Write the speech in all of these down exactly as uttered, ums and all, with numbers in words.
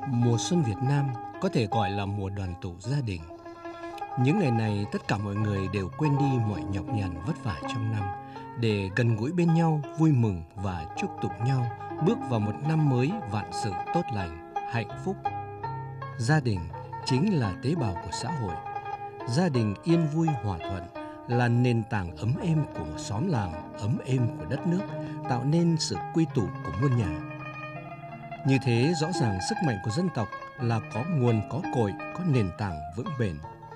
Mùa xuân Việt Nam có thể gọi là mùa đoàn tụ gia đình. Những ngày này tất cả mọi người đều quên đi mọi nhọc nhằn vất vả trong năm để gần gũi bên nhau, vui mừng và chúc tụng nhau bước vào một năm mới vạn sự tốt lành, hạnh phúc. Gia đình chính là tế bào của xã hội. Gia đình yên vui hòa thuận là nền tảng ấm êm của một xóm làng, ấm êm của đất nước, tạo nên sự quy tụ của muôn nhà. Như thế rõ ràng sức mạnh của dân tộc là có nguồn, có cội, có nền tảng vững bền.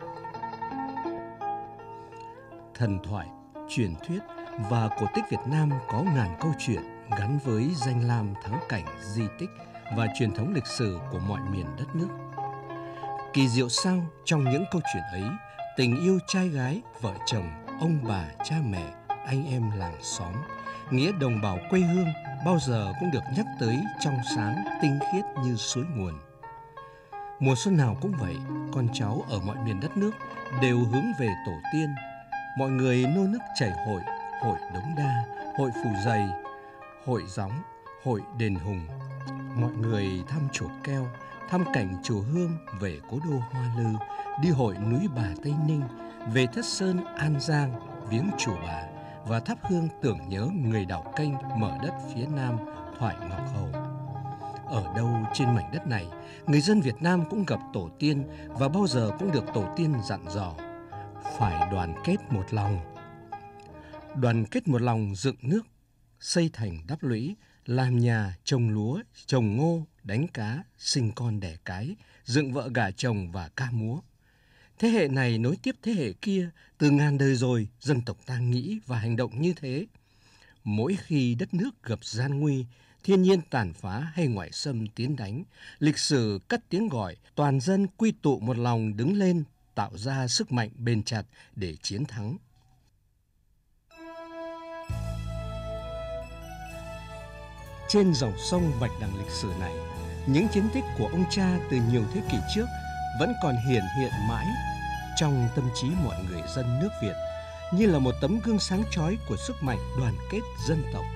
Thần thoại, truyền thuyết và cổ tích Việt Nam có ngàn câu chuyện gắn với danh lam thắng cảnh, di tích và truyền thống lịch sử của mọi miền đất nước. Kỳ diệu sao trong những câu chuyện ấy, tình yêu trai gái, vợ chồng, ông bà, cha mẹ, anh em làng xóm, nghĩa đồng bào quê hương bao giờ cũng được nhắc tới trong sáng, tinh khiết như suối nguồn. Mùa xuân nào cũng vậy, con cháu ở mọi miền đất nước đều hướng về tổ tiên. Mọi người nô nức chảy hội, hội Đống Đa, hội Phù Dày, hội Gióng, hội Đền Hùng. Mọi người thăm chùa Keo, thăm cảnh chùa Hương, về cố đô Hoa Lư, đi hội núi Bà Tây Ninh, về Thất Sơn An Giang, viếng chùa Bà và thắp hương tưởng nhớ người đào kênh mở đất phía Nam Thoại Ngọc Hầu. Ở đâu trên mảnh đất này, người dân Việt Nam cũng gặp tổ tiên và bao giờ cũng được tổ tiên dặn dò phải đoàn kết một lòng. Đoàn kết một lòng dựng nước, xây thành đắp lũy, làm nhà, trồng lúa, trồng ngô, đánh cá, sinh con đẻ cái, dựng vợ gả chồng và ca múa. Thế hệ này nối tiếp thế hệ kia, từ ngàn đời rồi dân tộc ta nghĩ và hành động như thế. Mỗi khi đất nước gặp gian nguy, thiên nhiên tàn phá hay ngoại xâm tiến đánh, lịch sử cất tiếng gọi, toàn dân quy tụ một lòng đứng lên, tạo ra sức mạnh bền chặt để chiến thắng. Trên dòng sông Bạch Đằng lịch sử này, những chiến tích của ông cha từ nhiều thế kỷ trước vẫn còn hiển hiện mãi trong tâm trí mọi người dân nước Việt, như là một tấm gương sáng chói của sức mạnh đoàn kết dân tộc.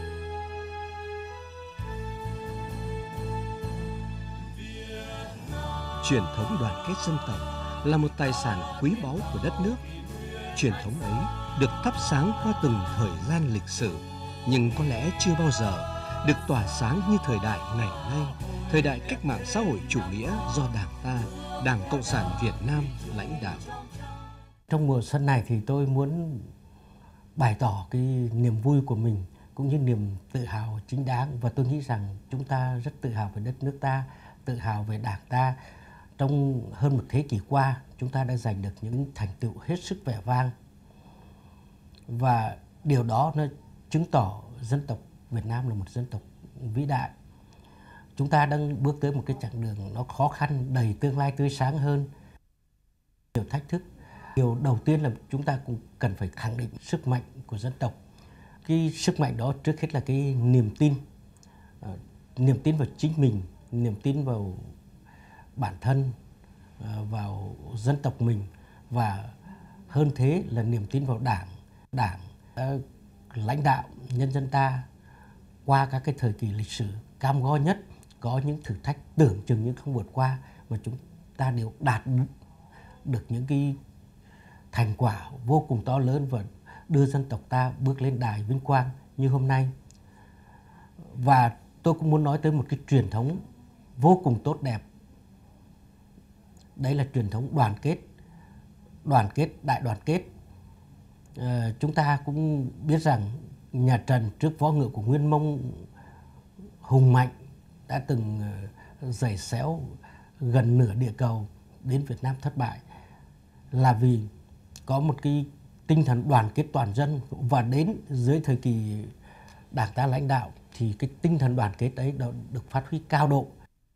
Truyền thống đoàn kết dân tộc là một tài sản quý báu của đất nước. Truyền thống ấy được thắp sáng qua từng thời gian lịch sử, nhưng có lẽ chưa bao giờ được tỏa sáng như thời đại ngày nay, thời đại cách mạng xã hội chủ nghĩa do Đảng ta, Đảng Cộng sản Việt Nam lãnh đạo. Trong mùa xuân này thì tôi muốn bày tỏ cái niềm vui của mình cũng như niềm tự hào chính đáng, và tôi nghĩ rằng chúng ta rất tự hào về đất nước ta, tự hào về Đảng ta. Trong hơn một thế kỷ qua, chúng ta đã giành được những thành tựu hết sức vẻ vang, và điều đó nó chứng tỏ dân tộc Việt Nam là một dân tộc vĩ đại. Chúng ta đang bước tới một cái chặng đường nó khó khăn, đầy tương lai tươi sáng hơn, nhiều thách thức. Điều đầu tiên là chúng ta cũng cần phải khẳng định sức mạnh của dân tộc. Cái sức mạnh đó trước hết là cái niềm tin, uh, niềm tin vào chính mình, niềm tin vào bản thân, uh, vào dân tộc mình, và hơn thế là niềm tin vào Đảng. Đảng đã lãnh đạo nhân dân ta qua các cái thời kỳ lịch sử cam go nhất, có những thử thách tưởng chừng như không vượt qua, mà chúng ta đều đạt được những cái thành quả vô cùng to lớn và đưa dân tộc ta bước lên đài vinh quang như hôm nay. Và tôi cũng muốn nói tới một cái truyền thống vô cùng tốt đẹp. Đấy là truyền thống đoàn kết, đoàn kết, đại đoàn kết. À, chúng ta cũng biết rằng nhà Trần trước võ ngựa của Nguyên Mông hùng mạnh đã từng giày xéo gần nửa địa cầu đến Việt Nam thất bại, là vì có một cái tinh thần đoàn kết toàn dân. Và đến dưới thời kỳ Đảng ta lãnh đạo thì cái tinh thần đoàn kết ấy đã được phát huy cao độ.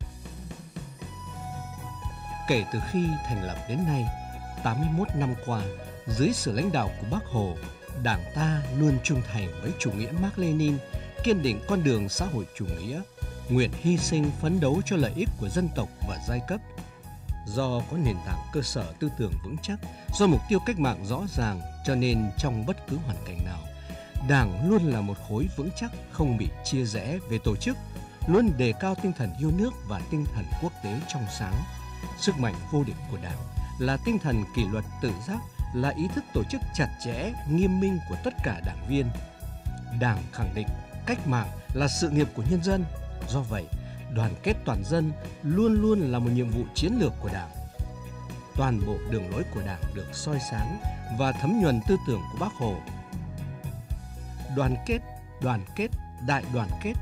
Kể từ khi thành lập đến nay, tám mươi mốt năm qua, dưới sự lãnh đạo của Bác Hồ, Đảng ta luôn trung thành với chủ nghĩa Mác Lênin, kiên định con đường xã hội chủ nghĩa, nguyện hy sinh phấn đấu cho lợi ích của dân tộc và giai cấp. Do có nền tảng cơ sở tư tưởng vững chắc, do mục tiêu cách mạng rõ ràng, cho nên trong bất cứ hoàn cảnh nào, Đảng luôn là một khối vững chắc, không bị chia rẽ về tổ chức, luôn đề cao tinh thần yêu nước và tinh thần quốc tế trong sáng. Sức mạnh vô địch của Đảng là tinh thần kỷ luật tự giác, là ý thức tổ chức chặt chẽ, nghiêm minh của tất cả đảng viên. Đảng khẳng định cách mạng là sự nghiệp của nhân dân. Do vậy, đoàn kết toàn dân luôn luôn là một nhiệm vụ chiến lược của Đảng. Toàn bộ đường lối của Đảng được soi sáng và thấm nhuần tư tưởng của Bác Hồ. Đoàn kết, đoàn kết, đại đoàn kết.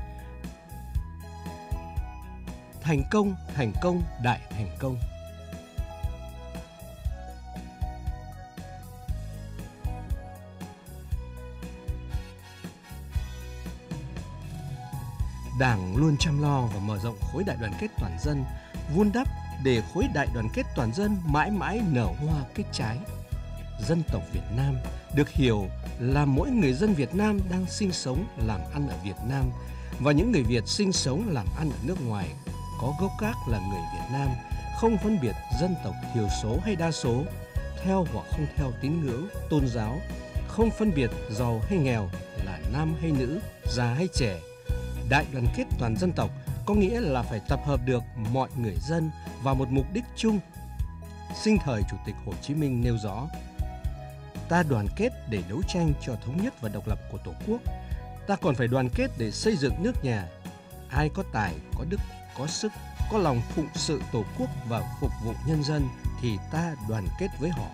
Thành công, thành công, đại thành công. Đảng luôn chăm lo và mở rộng khối đại đoàn kết toàn dân, vun đắp để khối đại đoàn kết toàn dân mãi mãi nở hoa kết trái. Dân tộc Việt Nam được hiểu là mỗi người dân Việt Nam đang sinh sống, làm ăn ở Việt Nam và những người Việt sinh sống, làm ăn ở nước ngoài có gốc gác là người Việt Nam, không phân biệt dân tộc thiểu số hay đa số, theo hoặc không theo tín ngưỡng, tôn giáo, không phân biệt giàu hay nghèo, là nam hay nữ, già hay trẻ. Đại đoàn kết toàn dân tộc có nghĩa là phải tập hợp được mọi người dân vào một mục đích chung. Sinh thời Chủ tịch Hồ Chí Minh nêu rõ: ta đoàn kết để đấu tranh cho thống nhất và độc lập của Tổ quốc. Ta còn phải đoàn kết để xây dựng nước nhà. Ai có tài, có đức, có sức, có lòng phụng sự Tổ quốc và phục vụ nhân dân thì ta đoàn kết với họ.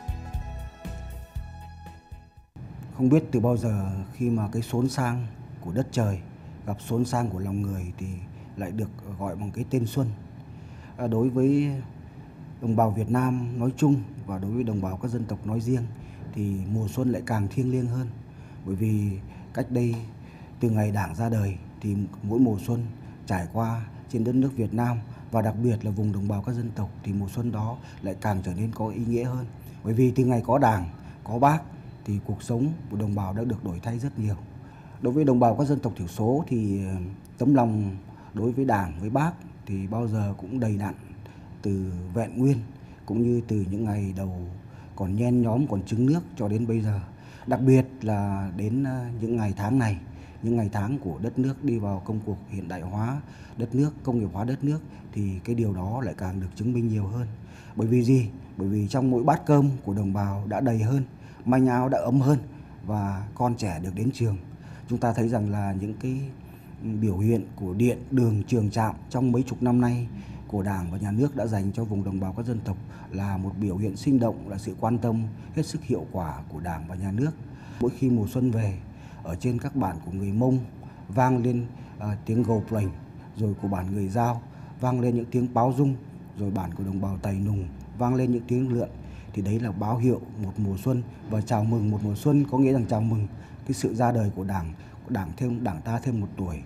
Không biết từ bao giờ khi mà cái xốn sang của đất trời gặp xốn sang của lòng người thì lại được gọi bằng cái tên Xuân. À, đối với đồng bào Việt Nam nói chung và đối với đồng bào các dân tộc nói riêng thì mùa xuân lại càng thiêng liêng hơn. Bởi vì cách đây từ ngày Đảng ra đời thì mỗi mùa xuân trải qua trên đất nước Việt Nam và đặc biệt là vùng đồng bào các dân tộc thì mùa xuân đó lại càng trở nên có ý nghĩa hơn. Bởi vì từ ngày có Đảng, có Bác thì cuộc sống của đồng bào đã được đổi thay rất nhiều. Đối với đồng bào các dân tộc thiểu số thì tấm lòng đối với Đảng, với Bác thì bao giờ cũng đầy đặn, từ vẹn nguyên cũng như từ những ngày đầu còn nhen nhóm, còn trứng nước cho đến bây giờ. Đặc biệt là đến những ngày tháng này, những ngày tháng của đất nước đi vào công cuộc hiện đại hóa đất nước, công nghiệp hóa đất nước thì cái điều đó lại càng được chứng minh nhiều hơn. Bởi vì gì? Bởi vì trong mỗi bát cơm của đồng bào đã đầy hơn, manh áo đã ấm hơn và con trẻ được đến trường. Chúng ta thấy rằng là những cái biểu hiện của điện, đường, trường, trạm trong mấy chục năm nay của Đảng và Nhà nước đã dành cho vùng đồng bào các dân tộc là một biểu hiện sinh động, là sự quan tâm hết sức hiệu quả của Đảng và Nhà nước. Mỗi khi mùa xuân về, ở trên các bản của người Mông vang lên uh, tiếng gầu plành, rồi của bản người Dao vang lên những tiếng báo rung, rồi bản của đồng bào Tày Nùng vang lên những tiếng lượn, thì đấy là báo hiệu một mùa xuân và chào mừng một mùa xuân, có nghĩa rằng chào mừng cái sự ra đời của Đảng, Đảng thêm Đảng ta thêm một tuổi.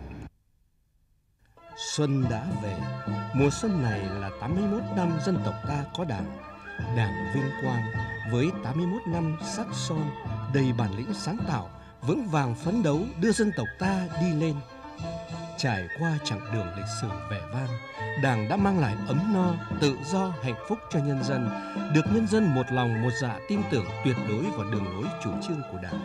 Xuân đã về, mùa xuân này là tám mươi mốt năm dân tộc ta có Đảng. Đảng vinh quang với tám mươi mốt năm sắt son, đầy bản lĩnh sáng tạo, vững vàng phấn đấu đưa dân tộc ta đi lên. Trải qua chặng đường lịch sử vẻ vang, Đảng đã mang lại ấm no, tự do, hạnh phúc cho nhân dân, được nhân dân một lòng một dạ tin tưởng tuyệt đối vào đường lối chủ trương của Đảng.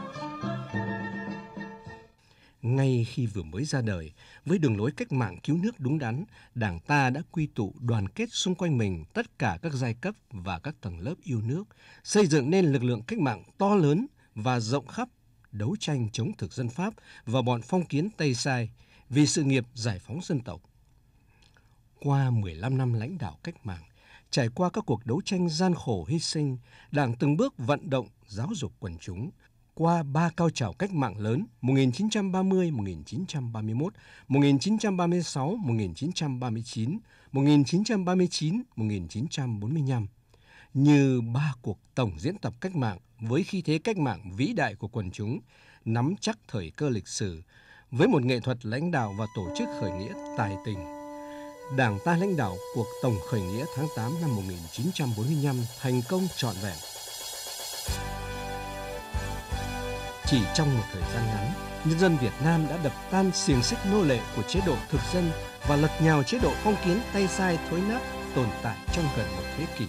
Ngay khi vừa mới ra đời, với đường lối cách mạng cứu nước đúng đắn, Đảng ta đã quy tụ đoàn kết xung quanh mình tất cả các giai cấp và các tầng lớp yêu nước, xây dựng nên lực lượng cách mạng to lớn và rộng khắp, đấu tranh chống thực dân Pháp và bọn phong kiến Tây Sai vì sự nghiệp giải phóng dân tộc. Qua mười lăm năm lãnh đạo cách mạng, trải qua các cuộc đấu tranh gian khổ hy sinh, Đảng từng bước vận động, giáo dục quần chúng, qua ba cao trào cách mạng lớn một nghìn chín trăm ba mươi đến một nghìn chín trăm ba mươi mốt, một nghìn chín trăm ba mươi sáu đến một nghìn chín trăm ba mươi chín, một nghìn chín trăm ba mươi chín đến một nghìn chín trăm bốn mươi lăm, như ba cuộc tổng diễn tập cách mạng với khí thế cách mạng vĩ đại của quần chúng, nắm chắc thời cơ lịch sử, với một nghệ thuật lãnh đạo và tổ chức khởi nghĩa tài tình. Đảng ta lãnh đạo cuộc tổng khởi nghĩa tháng tám năm một nghìn chín trăm bốn mươi lăm thành công trọn vẹn. Chỉ trong một thời gian ngắn, nhân dân Việt Nam đã đập tan xiềng xích nô lệ của chế độ thực dân và lật nhào chế độ phong kiến Tây Sai thối nát tồn tại trong gần một thế kỷ.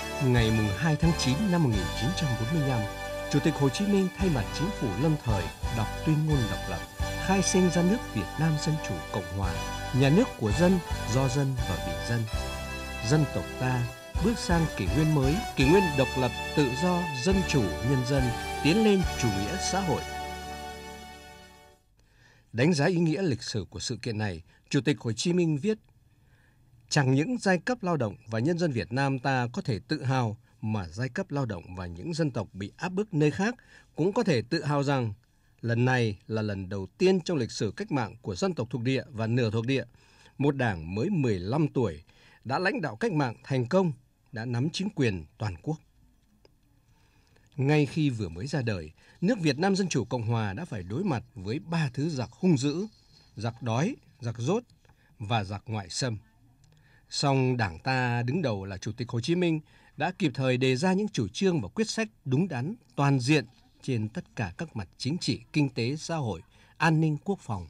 Ngày hai tháng chín năm một nghìn chín trăm bốn mươi lăm, Chủ tịch Hồ Chí Minh thay mặt chính phủ lâm thời đọc tuyên ngôn độc lập, khai sinh ra nước Việt Nam Dân Chủ Cộng Hòa, nhà nước của dân, do dân và vì dân. Dân tộc ta bước sang kỷ nguyên mới, kỷ nguyên độc lập, tự do, dân chủ, nhân dân, tiến lên chủ nghĩa xã hội. Đánh giá ý nghĩa lịch sử của sự kiện này, Chủ tịch Hồ Chí Minh viết: chẳng những giai cấp lao động và nhân dân Việt Nam ta có thể tự hào, mà giai cấp lao động và những dân tộc bị áp bức nơi khác cũng có thể tự hào rằng lần này là lần đầu tiên trong lịch sử cách mạng của dân tộc thuộc địa và nửa thuộc địa, một đảng mới mười lăm tuổi đã lãnh đạo cách mạng thành công, đã nắm chính quyền toàn quốc. Ngay khi vừa mới ra đời, nước Việt Nam Dân Chủ Cộng Hòa đã phải đối mặt với ba thứ giặc hung dữ: giặc đói, giặc dốt và giặc ngoại xâm. Song Đảng ta đứng đầu là Chủ tịch Hồ Chí Minh đã kịp thời đề ra những chủ trương và quyết sách đúng đắn, toàn diện trên tất cả các mặt chính trị, kinh tế, xã hội, an ninh, quốc phòng.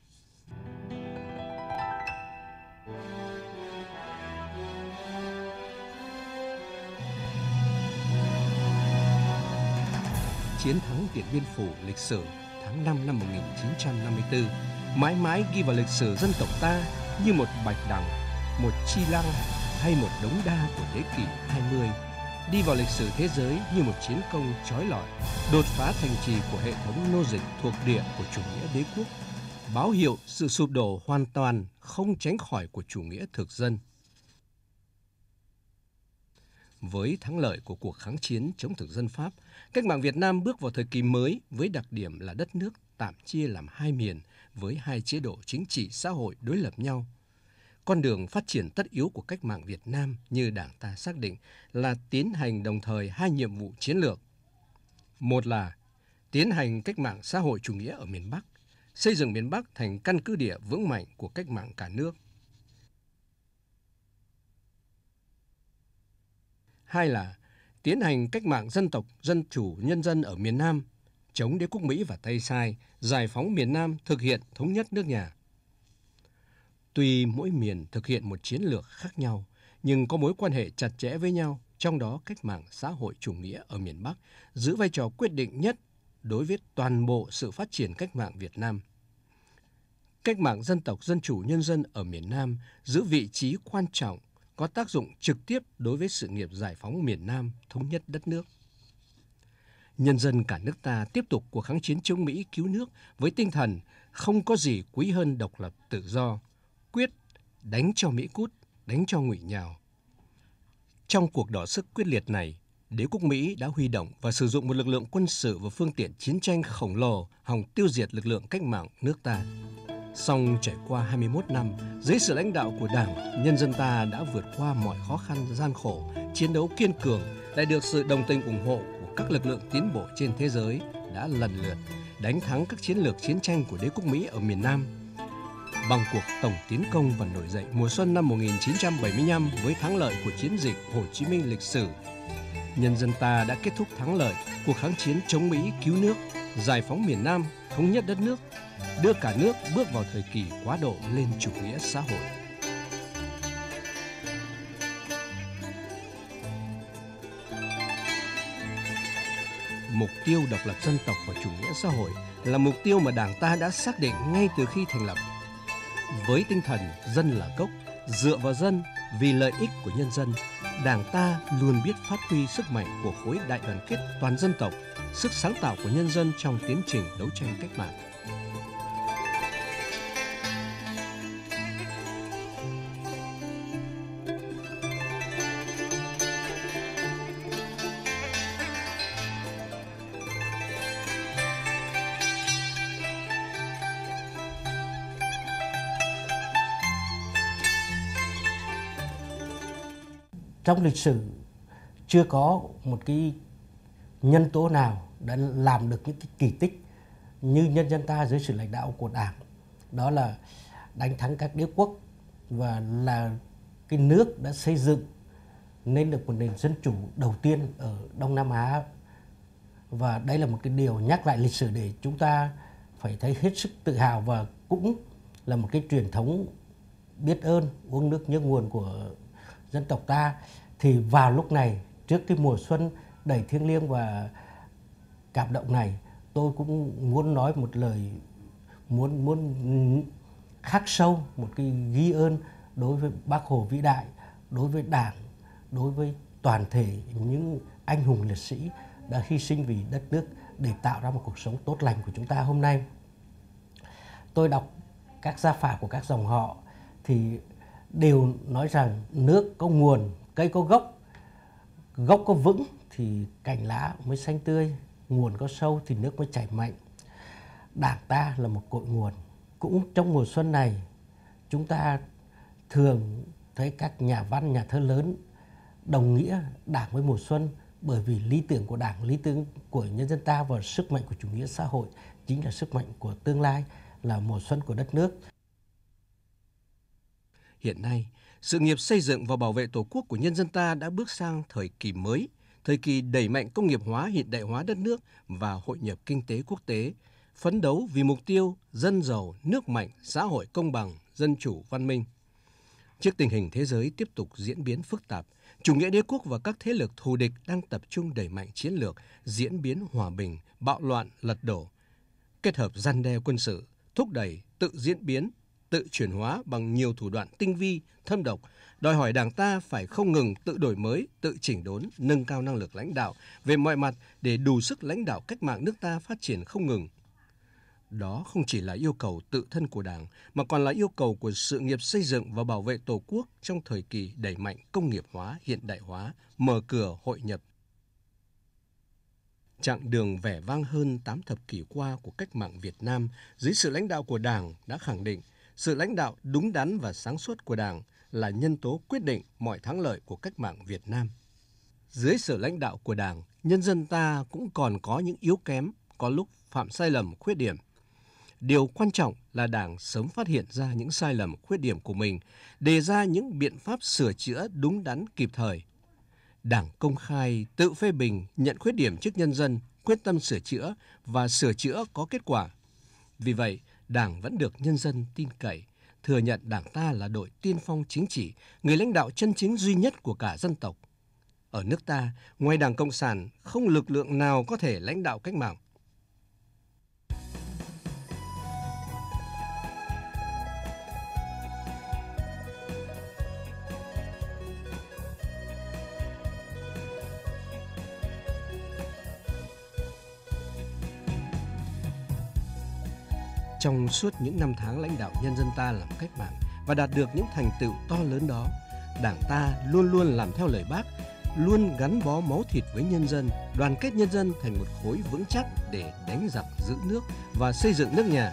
Chiến thắng Điện Biên Phủ lịch sử tháng năm năm một nghìn chín trăm năm mươi tư mãi mãi ghi vào lịch sử dân tộc ta như một bạch đằng, một chi lăng hay một đống đa của thế kỷ hai mươi, đi vào lịch sử thế giới như một chiến công chói lọi, đột phá thành trì của hệ thống nô dịch thuộc địa của chủ nghĩa đế quốc, báo hiệu sự sụp đổ hoàn toàn không tránh khỏi của chủ nghĩa thực dân. Với thắng lợi của cuộc kháng chiến chống thực dân Pháp, cách mạng Việt Nam bước vào thời kỳ mới với đặc điểm là đất nước tạm chia làm hai miền với hai chế độ chính trị xã hội đối lập nhau. Con đường phát triển tất yếu của cách mạng Việt Nam như Đảng ta xác định là tiến hành đồng thời hai nhiệm vụ chiến lược. Một là tiến hành cách mạng xã hội chủ nghĩa ở miền Bắc, xây dựng miền Bắc thành căn cứ địa vững mạnh của cách mạng cả nước. Hai là tiến hành cách mạng dân tộc, dân chủ, nhân dân ở miền Nam, chống đế quốc Mỹ và Tây Sai, giải phóng miền Nam, thực hiện thống nhất nước nhà. Tuy mỗi miền thực hiện một chiến lược khác nhau, nhưng có mối quan hệ chặt chẽ với nhau, trong đó cách mạng xã hội chủ nghĩa ở miền Bắc giữ vai trò quyết định nhất đối với toàn bộ sự phát triển cách mạng Việt Nam. Cách mạng dân tộc, dân chủ, nhân dân ở miền Nam giữ vị trí quan trọng, có tác dụng trực tiếp đối với sự nghiệp giải phóng miền Nam, thống nhất đất nước. Nhân dân cả nước ta tiếp tục cuộc kháng chiến chống Mỹ cứu nước với tinh thần không có gì quý hơn độc lập tự do, quyết đánh cho Mỹ cút, đánh cho ngụy nhào. Trong cuộc đọ sức quyết liệt này, đế quốc Mỹ đã huy động và sử dụng một lực lượng quân sự và phương tiện chiến tranh khổng lồ hòng tiêu diệt lực lượng cách mạng nước ta. Song trải qua hai mươi mốt năm, dưới sự lãnh đạo của Đảng, nhân dân ta đã vượt qua mọi khó khăn gian khổ, chiến đấu kiên cường, lại được sự đồng tình ủng hộ của các lực lượng tiến bộ trên thế giới, đã lần lượt đánh thắng các chiến lược chiến tranh của đế quốc Mỹ ở miền Nam. Bằng cuộc tổng tiến công và nổi dậy mùa xuân năm một nghìn chín trăm bảy mươi lăm với thắng lợi của chiến dịch Hồ Chí Minh lịch sử, nhân dân ta đã kết thúc thắng lợi cuộc kháng chiến chống Mỹ cứu nước, giải phóng miền Nam, thống nhất đất nước, đưa cả nước bước vào thời kỳ quá độ lên chủ nghĩa xã hội. Mục tiêu độc lập dân tộc và chủ nghĩa xã hội là mục tiêu mà Đảng ta đã xác định ngay từ khi thành lập. Với tinh thần dân là gốc, dựa vào dân, vì lợi ích của nhân dân, Đảng ta luôn biết phát huy sức mạnh của khối đại đoàn kết toàn dân tộc, sức sáng tạo của nhân dân trong tiến trình đấu tranh cách mạng. Trong lịch sử chưa có một cái nhân tố nào đã làm được những cái kỳ tích như nhân dân ta dưới sự lãnh đạo của Đảng. Đó là đánh thắng các đế quốc và là cái nước đã xây dựng nên được một nền dân chủ đầu tiên ở Đông Nam Á. Và đây là một cái điều nhắc lại lịch sử để chúng ta phải thấy hết sức tự hào, và cũng là một cái truyền thống biết ơn, uống nước nhớ nguồn của dân tộc ta. Thì vào lúc này, trước cái mùa xuân đầy thiêng liêng và cảm động này, tôi tôi cũng muốn nói một lời muốn muốn khắc sâu một cái ghi ơn đối với Bác Hồ vĩ đại, đối với Đảng, đối với toàn thể những anh hùng liệt sĩ đã hy sinh vì đất nước để tạo ra một cuộc sống tốt lành của chúng ta hôm nay. Tôi đọc các gia phả của các dòng họ thì đều nói rằng nước có nguồn, cây có gốc, gốc có vững thì cành lá mới xanh tươi, nguồn có sâu thì nước mới chảy mạnh. Đảng ta là một cội nguồn. Cũng trong mùa xuân này, chúng ta thường thấy các nhà văn, nhà thơ lớn đồng nghĩa Đảng với mùa xuân, bởi vì lý tưởng của Đảng, lý tưởng của nhân dân ta và sức mạnh của chủ nghĩa xã hội chính là sức mạnh của tương lai, là mùa xuân của đất nước. Hiện nay, sự nghiệp xây dựng và bảo vệ Tổ quốc của nhân dân ta đã bước sang thời kỳ mới, thời kỳ đẩy mạnh công nghiệp hóa, hiện đại hóa đất nước và hội nhập kinh tế quốc tế, phấn đấu vì mục tiêu dân giàu, nước mạnh, xã hội công bằng, dân chủ, văn minh. Trước tình hình thế giới tiếp tục diễn biến phức tạp, chủ nghĩa đế quốc và các thế lực thù địch đang tập trung đẩy mạnh chiến lược, diễn biến hòa bình, bạo loạn, lật đổ, kết hợp răn đe quân sự, thúc đẩy tự diễn biến, tự chuyển hóa bằng nhiều thủ đoạn tinh vi, thâm độc, đòi hỏi Đảng ta phải không ngừng tự đổi mới, tự chỉnh đốn, nâng cao năng lực lãnh đạo về mọi mặt để đủ sức lãnh đạo cách mạng nước ta phát triển không ngừng. Đó không chỉ là yêu cầu tự thân của Đảng, mà còn là yêu cầu của sự nghiệp xây dựng và bảo vệ Tổ quốc trong thời kỳ đẩy mạnh công nghiệp hóa, hiện đại hóa, mở cửa hội nhập. Chặng đường vẻ vang hơn tám thập kỷ qua của cách mạng Việt Nam dưới sự lãnh đạo của Đảng đã khẳng định sự lãnh đạo đúng đắn và sáng suốt của Đảng là nhân tố quyết định mọi thắng lợi của cách mạng Việt Nam. Dưới sự lãnh đạo của Đảng, nhân dân ta cũng còn có những yếu kém, có lúc phạm sai lầm, khuyết điểm. Điều quan trọng là Đảng sớm phát hiện ra những sai lầm, khuyết điểm của mình, đề ra những biện pháp sửa chữa đúng đắn kịp thời. Đảng công khai, tự phê bình, nhận khuyết điểm trước nhân dân, quyết tâm sửa chữa và sửa chữa có kết quả. Vì vậy, Đảng vẫn được nhân dân tin cậy, thừa nhận Đảng ta là đội tiên phong chính trị, người lãnh đạo chân chính duy nhất của cả dân tộc. Ở nước ta, ngoài Đảng Cộng sản, không lực lượng nào có thể lãnh đạo cách mạng. Trong suốt những năm tháng lãnh đạo nhân dân ta làm cách mạng và đạt được những thành tựu to lớn đó, Đảng ta luôn luôn làm theo lời Bác, luôn gắn bó máu thịt với nhân dân, đoàn kết nhân dân thành một khối vững chắc để đánh giặc giữ nước và xây dựng nước nhà.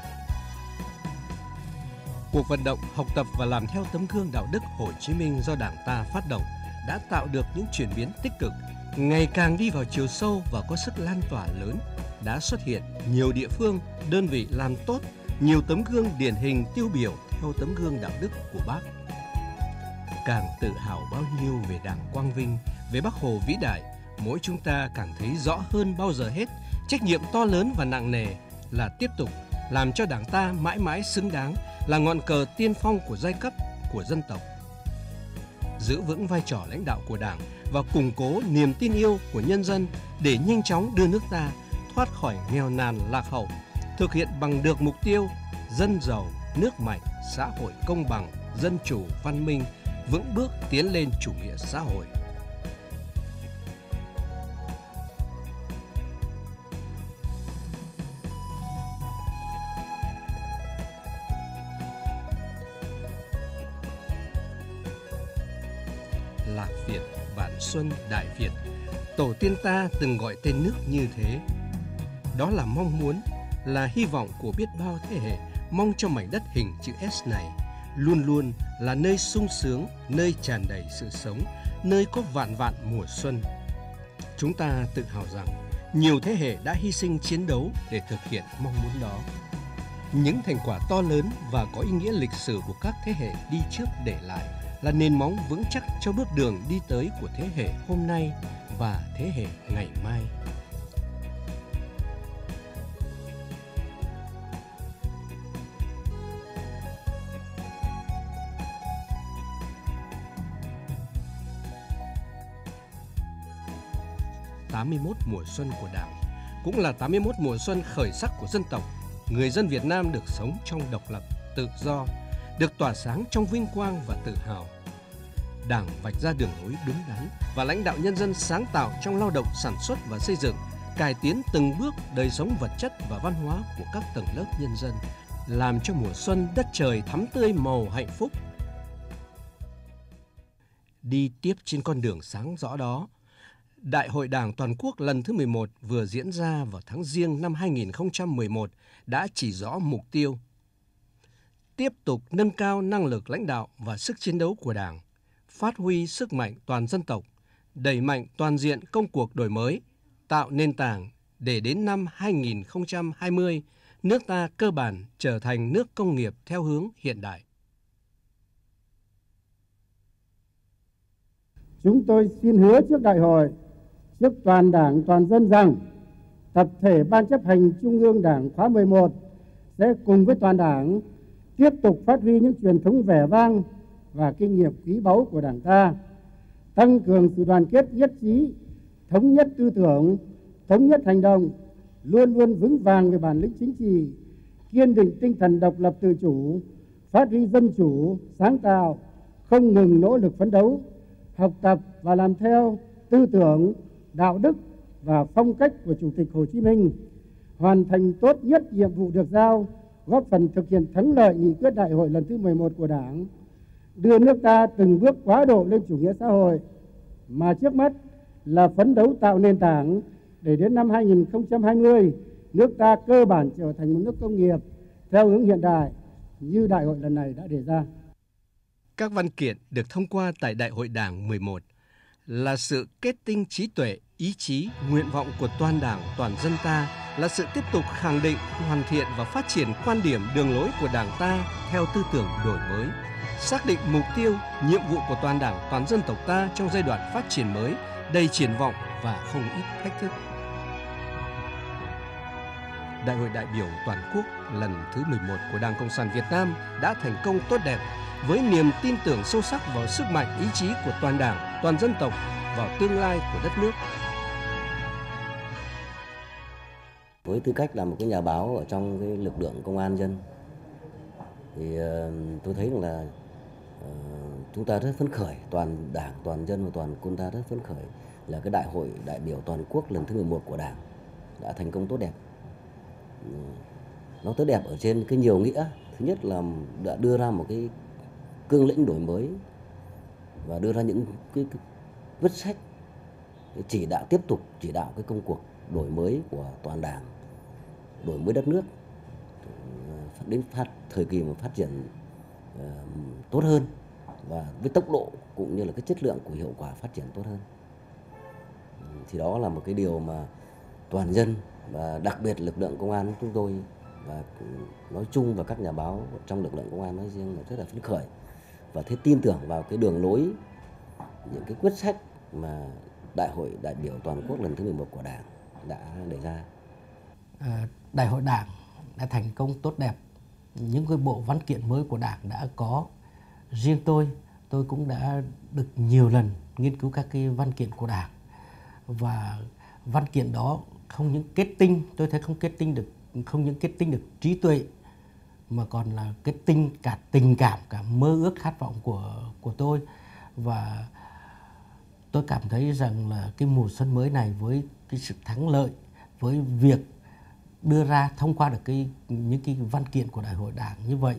Cuộc vận động học tập và làm theo tấm gương đạo đức Hồ Chí Minh do Đảng ta phát động đã tạo được những chuyển biến tích cực, ngày càng đi vào chiều sâu và có sức lan tỏa lớn. Đã xuất hiện nhiều địa phương, đơn vị làm tốt, nhiều tấm gương điển hình tiêu biểu theo tấm gương đạo đức của Bác. Càng tự hào bao nhiêu về Đảng quang vinh, về Bác Hồ vĩ đại, mỗi chúng ta càng thấy rõ hơn bao giờ hết trách nhiệm to lớn và nặng nề là tiếp tục làm cho Đảng ta mãi mãi xứng đáng là ngọn cờ tiên phong của giai cấp, của dân tộc. Giữ vững vai trò lãnh đạo của Đảng và củng cố niềm tin yêu của nhân dân để nhanh chóng đưa nước ta thoát khỏi nghèo nàn lạc hậu, thực hiện bằng được mục tiêu dân giàu, nước mạnh, xã hội công bằng, dân chủ, văn minh, vững bước tiến lên chủ nghĩa xã hội. Lạc Việt, Vạn Xuân, Đại Việt, tổ tiên ta từng gọi tên nước như thế. Đó là mong muốn, là hy vọng của biết bao thế hệ mong cho mảnh đất hình chữ S này luôn luôn là nơi sung sướng, nơi tràn đầy sự sống, nơi có vạn vạn mùa xuân. Chúng ta tự hào rằng nhiều thế hệ đã hy sinh chiến đấu để thực hiện mong muốn đó. Những thành quả to lớn và có ý nghĩa lịch sử của các thế hệ đi trước để lại là nền móng vững chắc cho bước đường đi tới của thế hệ hôm nay và thế hệ ngày mai. tám mươi mốt mùa xuân của Đảng, cũng là tám mươi mốt mùa xuân khởi sắc của dân tộc. Người dân Việt Nam được sống trong độc lập, tự do, được tỏa sáng trong vinh quang và tự hào. Đảng vạch ra đường lối đúng đắn và lãnh đạo nhân dân sáng tạo trong lao động sản xuất và xây dựng, cải tiến từng bước đời sống vật chất và văn hóa của các tầng lớp nhân dân, làm cho mùa xuân đất trời thắm tươi màu hạnh phúc. Đi tiếp trên con đường sáng rõ đó, Đại hội Đảng Toàn quốc lần thứ mười một vừa diễn ra vào tháng Giêng năm hai nghìn không trăm mười một đã chỉ rõ mục tiêu tiếp tục nâng cao năng lực lãnh đạo và sức chiến đấu của Đảng, phát huy sức mạnh toàn dân tộc, đẩy mạnh toàn diện công cuộc đổi mới, tạo nền tảng để đến năm hai nghìn không trăm hai mươi, nước ta cơ bản trở thành nước công nghiệp theo hướng hiện đại. Chúng tôi xin hứa trước đại hội, trước toàn Đảng, toàn dân rằng tập thể Ban chấp hành Trung ương Đảng khóa mười một sẽ cùng với toàn Đảng tiếp tục phát huy những truyền thống vẻ vang và kinh nghiệm quý báu của Đảng ta, tăng cường sự đoàn kết nhất trí, thống nhất tư tưởng, thống nhất hành động, luôn luôn vững vàng về bản lĩnh chính trị, kiên định tinh thần độc lập tự chủ, phát huy dân chủ, sáng tạo, không ngừng nỗ lực phấn đấu, học tập và làm theo tư tưởng, đạo đức và phong cách của Chủ tịch Hồ Chí Minh, hoàn thành tốt nhất nhiệm vụ được giao, góp phần thực hiện thắng lợi nghị quyết đại hội lần thứ mười một của Đảng, đưa nước ta từng bước quá độ lên chủ nghĩa xã hội, mà trước mắt là phấn đấu tạo nền tảng để đến năm hai nghìn không trăm hai mươi, nước ta cơ bản trở thành một nước công nghiệp theo hướng hiện đại như đại hội lần này đã đề ra. Các văn kiện được thông qua tại Đại hội Đảng mười một là sự kết tinh trí tuệ, ý chí, nguyện vọng của toàn Đảng, toàn dân ta, là sự tiếp tục khẳng định, hoàn thiện và phát triển quan điểm đường lối của Đảng ta theo tư tưởng đổi mới, xác định mục tiêu, nhiệm vụ của toàn Đảng, toàn dân tộc ta trong giai đoạn phát triển mới, đầy triển vọng và không ít thách thức. Đại hội đại biểu toàn quốc lần thứ mười một của Đảng Cộng sản Việt Nam đã thành công tốt đẹp với niềm tin tưởng sâu sắc vào sức mạnh ý chí của toàn Đảng, toàn dân tộc, vào tương lai của đất nước. Với tư cách là một cái nhà báo ở trong cái lực lượng công an dân thì uh, tôi thấy rằng là uh, chúng ta rất phấn khởi, toàn Đảng, toàn dân và toàn quân ta rất phấn khởi là cái đại hội đại biểu toàn quốc lần thứ mười một của Đảng đã thành công tốt đẹp. Uh, nó tốt đẹp ở trên cái nhiều nghĩa. Thứ nhất là đã đưa ra một cái cương lĩnh đổi mới và đưa ra những cái, cái quyết sách chỉ đạo, tiếp tục chỉ đạo cái công cuộc đổi mới của toàn Đảng, đổi mới đất nước đến phát thời kỳ mà phát triển uh, tốt hơn và với tốc độ cũng như là cái chất lượng của hiệu quả phát triển tốt hơn. Thì đó là một cái điều mà toàn dân và đặc biệt lực lượng công an chúng tôi và nói chung và các nhà báo trong lực lượng công an nói riêng là rất là phấn khởi và thế tin tưởng vào cái đường lối, những cái quyết sách mà Đại hội đại biểu toàn quốc lần thứ mười một của Đảng đã đề ra. À, Đại hội Đảng đã thành công tốt đẹp. Những cái bộ văn kiện mới của Đảng đã có. Riêng tôi, tôi cũng đã được nhiều lần nghiên cứu các cái văn kiện của Đảng. Và văn kiện đó không những kết tinh, tôi thấy không kết tinh được, không những kết tinh được trí tuệ, mà còn là kết tinh cả tình cảm, cả mơ ước khát vọng của, của tôi. Và tôi cảm thấy rằng là cái mùa xuân mới này với cái sự thắng lợi, với việc đưa ra thông qua được cái những cái văn kiện của Đại hội Đảng như vậy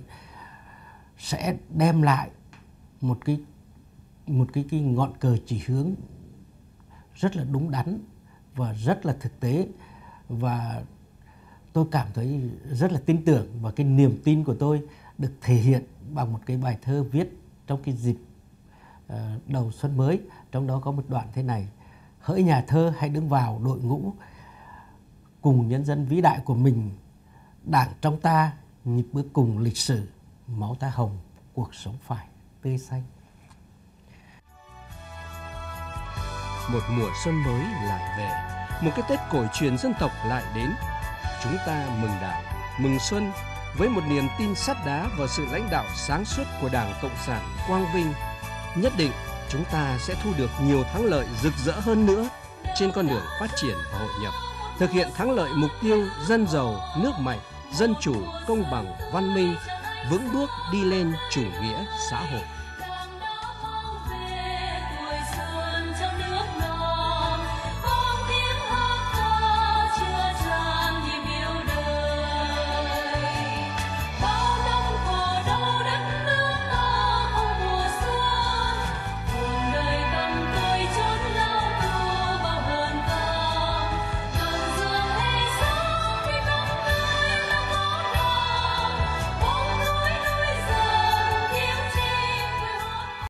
sẽ đem lại một cái một cái cái ngọn cờ chỉ hướng rất là đúng đắn và rất là thực tế, và tôi cảm thấy rất là tin tưởng, và cái niềm tin của tôi được thể hiện bằng một cái bài thơ viết trong cái dịp uh, đầu xuân mới. Trong đó có một đoạn thế này: hỡi nhà thơ hãy đứng vào đội ngũ cùng nhân dân vĩ đại của mình, Đảng trong ta nhịp bước cùng lịch sử, máu ta hồng, cuộc sống phải tươi xanh. Một mùa xuân mới lại về, một cái Tết cổ truyền dân tộc lại đến. Chúng ta mừng Đảng, mừng xuân với một niềm tin sắt đá vào sự lãnh đạo sáng suốt của Đảng Cộng sản quang vinh. Nhất định chúng ta sẽ thu được nhiều thắng lợi rực rỡ hơn nữa trên con đường phát triển và hội nhập, thực hiện thắng lợi mục tiêu dân giàu, nước mạnh, dân chủ, công bằng, văn minh, vững bước đi lên chủ nghĩa xã hội.